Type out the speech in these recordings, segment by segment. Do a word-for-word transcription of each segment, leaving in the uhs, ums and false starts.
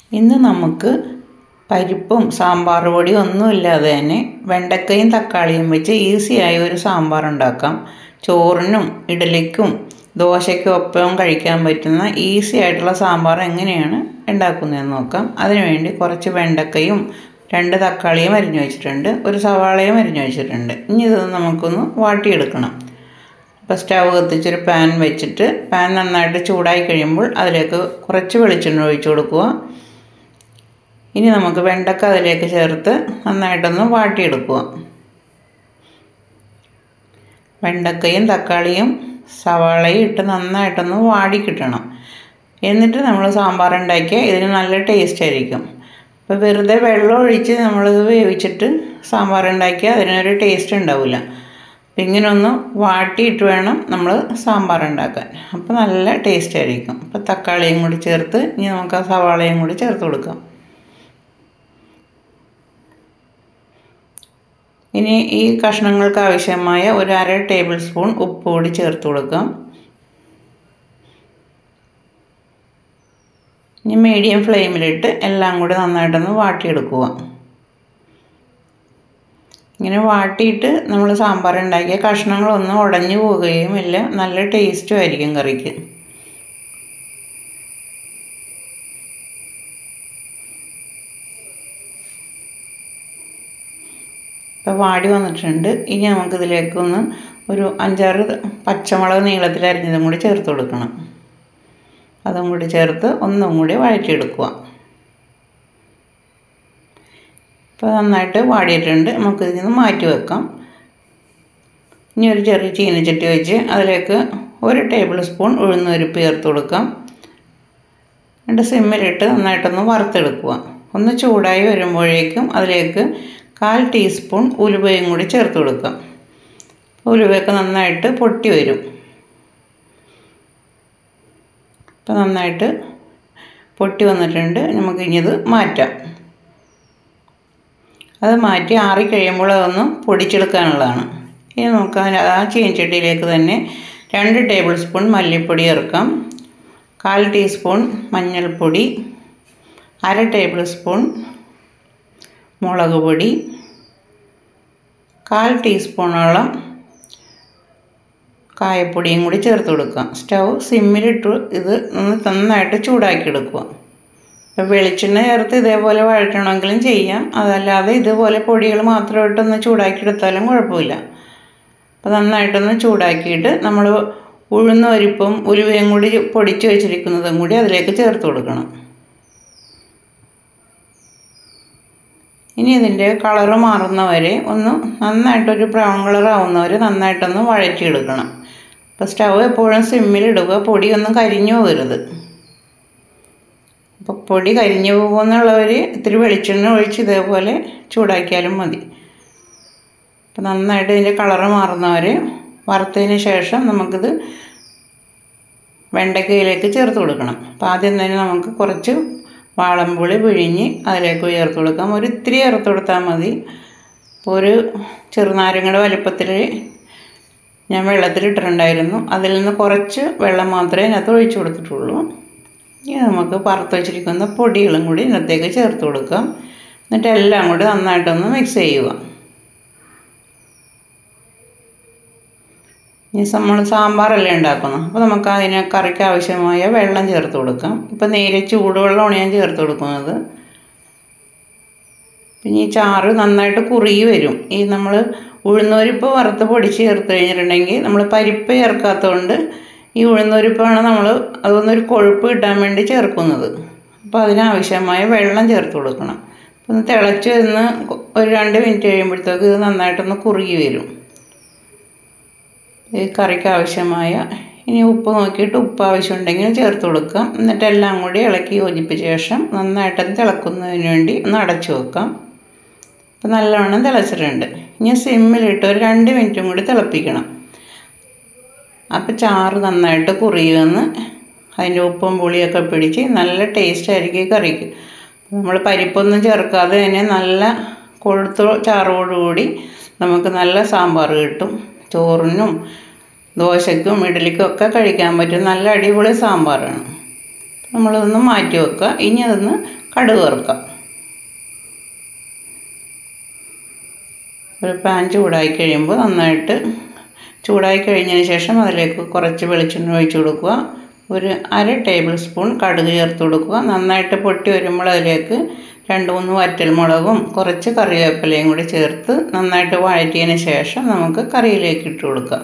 ഇന്ന് നമുക്ക് പരിപ്പും സാമ്പാർ പൊടിയും ഒന്നുമില്ലാതെ തന്നെ വെണ്ടക്കയും തക്കാളിയും വെച്ച് ഈസിയായി ഒരു സാമ്പാർ ഉണ്ടാക്കാം. ചോറിനും ഇഡലിക്കും ദോശയ്ക്കും ഒപ്പം കഴിക്കാൻ പറ്റുന്ന ഈസി ആയിട്ടുള്ള സാമ്പാർ എങ്ങനെയാണ് ഉണ്ടാക്കുന്നതെന്ന് നോക്കാം. അതിനുവേണ്ടി കുറച്ച് വെണ്ടക്കയും രണ്ട് തക്കാളിയും അരിഞ്ഞു വെച്ചിട്ടുണ്ട്, ഒരു സവാളയും അരിഞ്ഞു വെച്ചിട്ടുണ്ട്. ഇനി ഇത് നമുക്കൊന്ന് വാട്ടിയെടുക്കണം. അപ്പോൾ സ്റ്റവ് കത്തിച്ചൊരു പാൻ വെച്ചിട്ട് പാൻ നന്നായിട്ട് ചൂടായി കഴിയുമ്പോൾ അതിലേക്ക് കുറച്ച് വെളിച്ചെണ്ണ ഒഴിച്ചു കൊടുക്കുക. ഇനി നമുക്ക് വെണ്ടക്ക അതിലേക്ക് ചേർത്ത് നന്നായിട്ടൊന്ന് വാട്ടിയെടുക്കുക. വെണ്ടക്കയും തക്കാളിയും സവാളയും ഇട്ട് നന്നായിട്ടൊന്ന് വാടി കിട്ടണം. എന്നിട്ട് നമ്മൾ സാമ്പാർ ഉണ്ടാക്കിയാൽ ഇതിന് നല്ല ടേസ്റ്റ് ആയിരിക്കും. അപ്പോൾ വെറുതെ വെള്ളം ഒഴിച്ച് നമ്മളിത് വേവിച്ചിട്ട് സാമ്പാർ ഉണ്ടാക്കിയാൽ അതിനൊരു ടേസ്റ്റ് ഉണ്ടാവില്ല. അപ്പം ഇങ്ങനെ ഒന്ന് വാട്ടിയിട്ട് വേണം നമ്മൾ സാമ്പാർ ഉണ്ടാക്കാൻ. അപ്പോൾ നല്ല ടേസ്റ്റ് ആയിരിക്കും. അപ്പോൾ തക്കാളിയും കൂടി ചേർത്ത് ഇനി നമുക്ക് ആ സവാളയും കൂടി ചേർത്ത് കൊടുക്കാം. ഇനി ഈ കഷ്ണങ്ങൾക്ക് ആവശ്യമായ ഒരു അര ടേബിൾ സ്പൂൺ ഉപ്പ് കൂടി ചേർത്ത് കൊടുക്കാം. ഇനി മീഡിയം ഫ്ലെയിമിലിട്ട് എല്ലാം കൂടി നന്നായിട്ടൊന്ന് വാട്ടിയെടുക്കുക. ഇങ്ങനെ വാട്ടിയിട്ട് നമ്മൾ സാമ്പാർ ഉണ്ടാക്കിയ കഷ്ണങ്ങളൊന്നും ഉടഞ്ഞു പോവുകയും ഇല്ല, നല്ല ടേസ്റ്റും ആയിരിക്കും കറിക്ക്. ഇപ്പോൾ വാടി വന്നിട്ടുണ്ട്. ഇനി നമുക്കിതിലേക്കൊന്ന് ഒരു അഞ്ചാറ് പച്ചമുളക് നീളത്തിൽ അരിഞ്ഞതും കൂടി ചേർത്ത് കൊടുക്കണം. അതും കൂടി ചേർത്ത് ഒന്നും കൂടി വഴറ്റിയെടുക്കുക. ഇപ്പോൾ നന്നായിട്ട് വാടിയിട്ടുണ്ട്. നമുക്കിതിൽ നിന്ന് മാറ്റി വെക്കാം. ഇനി ഒരു ചെറിയ ചീനച്ചട്ടി വെച്ച് അതിലേക്ക് ഒരു ടേബിൾ സ്പൂൺ ഉഴുന്നുപരിപ്പ് ചേർത്ത് കൊടുക്കാം. എന്നിട്ട് സിമ്മിലിട്ട് നന്നായിട്ടൊന്ന് വറുത്തെടുക്കുക. ഒന്ന് ചൂടായി വരുമ്പോഴേക്കും അതിലേക്ക് കാൽ ടീസ്പൂൺ ഉലുവയും കൂടി ചേർത്ത് കൊടുക്കാം. ഉലുവയൊക്കെ നന്നായിട്ട് പൊട്ടി വരും. ഇപ്പോൾ നന്നായിട്ട് പൊട്ടി വന്നിട്ടുണ്ട്. നമുക്കിനി ഇത് മാറ്റാം. അത് മാറ്റി ആറിക്കഴിയുമ്പോൾ അതൊന്ന് പൊടിച്ചെടുക്കാനുള്ളതാണ്. ഇനി നമുക്ക് ആ ചീനച്ചട്ടിയിലേക്ക് തന്നെ രണ്ട് ടേബിൾ സ്പൂൺ മല്ലിപ്പൊടി ചേർക്കാം, കാൽ ടീസ്പൂൺ മഞ്ഞൾപ്പൊടി, അര ടേബിൾ സ്പൂൺ മുളക് പൊടി, കാൽ ടീസ്പൂണോളം കായപ്പൊടിയും കൂടി ചേർത്ത് കൊടുക്കാം. സ്റ്റൗ സിമ്മിലിട്ട് ഇത് നന്നായിട്ട് ചൂടാക്കി എടുക്കുക. ഇപ്പോൾ വെളിച്ചെണ്ണ ചേർത്ത് ഇതേപോലെ വഴറ്റണമെങ്കിലും ചെയ്യാം, അതല്ലാതെ ഇതുപോലെ പൊടികൾ മാത്രമായിട്ടൊന്ന് ചൂടാക്കി എടുത്താലും കുഴപ്പമില്ല. അപ്പോൾ നന്നായിട്ടൊന്ന് ചൂടാക്കിയിട്ട് നമ്മൾ ഉഴുന്ന പരിപ്പും ഉലുവയും കൂടി പൊടിച്ച് വെച്ചിരിക്കുന്നതും കൂടി അതിലേക്ക് ചേർത്ത് കൊടുക്കണം. ഇനി ഇതിൻ്റെ കളറ് മാറുന്നവരെ ഒന്ന് നന്നായിട്ടൊരു ബ്രൗൺ കളർ ആവുന്നവരെ നന്നായിട്ടൊന്ന് വഴറ്റിയെടുക്കണം. അപ്പോൾ സ്റ്റവ് എപ്പോഴും സിമ്മിലിടുക, പൊടിയൊന്നും കരിഞ്ഞു പോകരുത്. അപ്പോൾ പൊടി കരിഞ്ഞു പോകുമെന്നുള്ളവർ ഇത്തിരി വെളിച്ചെണ്ണ ഒഴിച്ച് ഇതേപോലെ ചൂടാക്കിയാലും മതി. അപ്പോൾ നന്നായിട്ട് ഇതിൻ്റെ കളറ് മാറുന്നവരെ വറുത്തതിന് ശേഷം നമുക്കിത് വെണ്ടക്കയിലേക്ക് ചേർത്ത് കൊടുക്കണം. അപ്പോൾ ആദ്യം തന്നെ നമുക്ക് കുറച്ച് വാളംപുളി പിഴിഞ്ഞ് അതിലേക്ക് ചേർത്ത് കൊടുക്കാം. ഒരു ഇത്തിരി ചേർത്ത് കൊടുത്താൽ മതി. ഒരു ചെറുനാരങ്ങയുടെ വലിപ്പത്തിൽ ഞാൻ വെള്ളത്തിലിട്ടിട്ടുണ്ടായിരുന്നു. അതിൽ നിന്ന് കുറച്ച് വെള്ളം മാത്രമേ ഇതിനകത്ത് ഒഴിച്ചു കൊടുത്തിട്ടുള്ളൂ. ഇനി നമുക്ക് വറുത്ത് വെച്ചിരിക്കുന്ന പൊടികളും കൂടി ഇതിനകത്തേക്ക് ചേർത്ത് കൊടുക്കാം. എന്നിട്ട് എല്ലാം കൂടി നന്നായിട്ടൊന്ന് മിക്സ് ചെയ്യുക. ഇനി നമ്മൾ സാമ്പാറല്ലേ ഉണ്ടാക്കുന്നത്, അപ്പോൾ നമുക്ക് അതിന് കറിക്ക് ആവശ്യമായ വെള്ളം ചേർത്ത് കൊടുക്കാം. ഇപ്പോൾ നേരെ ചൂടുവെള്ളമാണ് ഞാൻ ചേർത്ത് കൊടുക്കുന്നത്. പിന്നെ ഈ ചാറ് നന്നായിട്ട് കുറുകി വരും. ഈ നമ്മൾ ഉഴുന്നുപരിപ്പ് വറുത്ത് പൊടിച്ച് ചേർത്ത് കഴിഞ്ഞിട്ടുണ്ടെങ്കിൽ നമ്മൾ പരിപ്പ് ചേർക്കാത്തതുകൊണ്ട് ഈ ഉഴുന്നുപരിപ്പാണ് നമ്മൾ അതൊന്നൊരു കൊഴുപ്പ് കിട്ടാൻ വേണ്ടി ചേർക്കുന്നത്. അപ്പോൾ അതിനാവശ്യമായ വെള്ളം ചേർത്ത് കൊടുക്കണം. ഒന്ന് തിളച്ച് വരുന്ന ഒരു രണ്ട് മിനിറ്റ് കഴിയുമ്പോഴത്തേക്ക് ഇത് നന്നായിട്ടൊന്ന് കുറുകി വരും. ഈ കറിക്ക് ആവശ്യമായ ഇനി ഉപ്പ് നോക്കിയിട്ട് ഉപ്പ് ആവശ്യമുണ്ടെങ്കിൽ ചേർത്ത് കൊടുക്കാം. എന്നിട്ട് എല്ലാം കൂടി ഇളക്കി യോജിപ്പിച്ച ശേഷം നന്നായിട്ട് തിളക്കുന്നതിന് വേണ്ടി ഒന്ന് അടച്ചു വെക്കാം. അപ്പോൾ നല്ലവണ്ണം തിളച്ചിട്ടുണ്ട്. ഇനി സിമ്മിലിട്ട് ഒരു രണ്ട് മിനിറ്റും കൂടി തിളപ്പിക്കണം. അപ്പോൾ ചാറ് നന്നായിട്ട് കുറിയുമെന്ന് അതിൻ്റെ ഉപ്പും പുളിയൊക്കെ പിടിച്ച് നല്ല ടേസ്റ്റ് ആയിരിക്കും ഈ കറിക്ക്. നമ്മൾ പരിപ്പൊന്നും ചേർക്കാതെ തന്നെ നല്ല കൊഴുത്ത ചാറോടുകൂടി നമുക്ക് നല്ല സാമ്പാർ കിട്ടും. ചോറിനും ദോശയ്ക്കും ഇഡലിക്കും ഒക്കെ കഴിക്കാൻ പറ്റും നല്ല അടിപൊളി സാമ്പാറാണ്. നമ്മളതൊന്ന് മാറ്റി വെക്കുക. ഇനി അതൊന്ന് കടുക് വറുക്കാം. ഒരു പാൻ ചൂടായി കഴിയുമ്പോൾ നന്നായിട്ട് ചൂടായി കഴിഞ്ഞതിന് ശേഷം അതിലേക്ക് കുറച്ച് വെളിച്ചെണ്ണ ഒഴിച്ച് കൊടുക്കുക. ഒരു അര ടേബിൾ സ്പൂൺ കടുക് ചേർത്ത് കൊടുക്കുക. നന്നായിട്ട് പൊട്ടി വരുമ്പോൾ അതിലേക്ക് രണ്ട് മൂന്ന് വറ്റൽമുളകും കുറച്ച് കറിവേപ്പിലയും കൂടി ചേർത്ത് നന്നായിട്ട് വഴറ്റിയതിന് ശേഷം നമുക്ക് കറിയിലേക്ക് ഇട്ട് കൊടുക്കാം.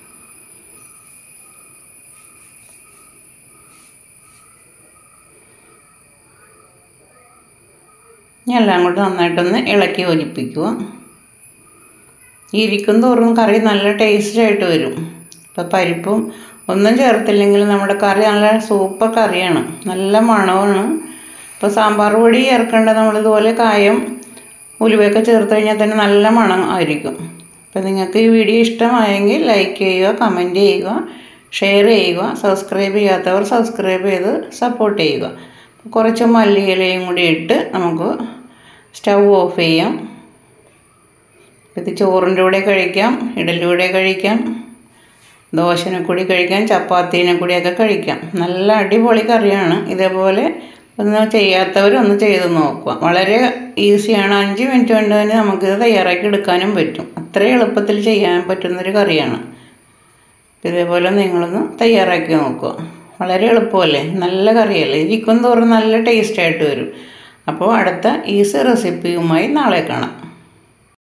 ഇനി എല്ലാം കൂടി നന്നായിട്ടൊന്ന് ഇളക്കി യോജിപ്പിക്കുക. ഇരിക്കും തോറും കറി നല്ല ടേസ്റ്റായിട്ട് വരും. ഇപ്പോൾ പരിപ്പും ഒന്നും ചേർത്തില്ലെങ്കിൽ നമ്മുടെ കറി നല്ല സൂപ്പർ കറിയാണ്, നല്ല മണമാണ്. ഇപ്പോൾ സാമ്പാർ പൊടി ചേർക്കേണ്ട നമ്മളിതുപോലെ കായം ഉലുവയൊക്കെ ചേർത്ത് കഴിഞ്ഞാൽ തന്നെ നല്ല മണം ആയിരിക്കും. അപ്പോൾ നിങ്ങൾക്ക് ഈ വീഡിയോ ഇഷ്ടമായെങ്കിൽ ലൈക്ക് ചെയ്യുക, കമൻറ്റ് ചെയ്യുക, ഷെയർ ചെയ്യുക. സബ്സ്ക്രൈബ് ചെയ്യാത്തവർ സബ്സ്ക്രൈബ് ചെയ്ത് സപ്പോർട്ട് ചെയ്യുക. കുറച്ച് മല്ലിയിലയും കൂടി ഇട്ട് നമുക്ക് സ്റ്റൗ ഓഫ് ചെയ്യാം. ഇത് ചോറിൻ്റെ കൂടെ കഴിക്കാം, ഇഡലിയുടെ കൂടെ കഴിക്കാം, ദോശനെ കൂടി കഴിക്കാം, ചപ്പാത്തീനെ കൂടിയൊക്കെ കഴിക്കാം. നല്ല അടിപൊളി കറിയാണ്. ഇതേപോലെ ഒന്ന് ചെയ്യാത്തവരൊന്ന് ചെയ്ത് നോക്കുക. വളരെ ഈസിയാണ്. അഞ്ച് മിനിറ്റ് കൊണ്ട് തന്നെ നമുക്കിത് തയ്യാറാക്കി എടുക്കാനും പറ്റും. അത്രയും എളുപ്പത്തിൽ ചെയ്യാൻ പറ്റുന്നൊരു കറിയാണ്. ഇതേപോലെ നിങ്ങളൊന്ന് തയ്യാറാക്കി നോക്കുക. വളരെ എളുപ്പമല്ലേ, നല്ല കറിയല്ലേ, ഇരിക്കും തോറും നല്ല ടേസ്റ്റായിട്ട് വരും. അപ്പോൾ അടുത്ത ഈസി റെസിപ്പിയുമായി നാളെ കാണാം.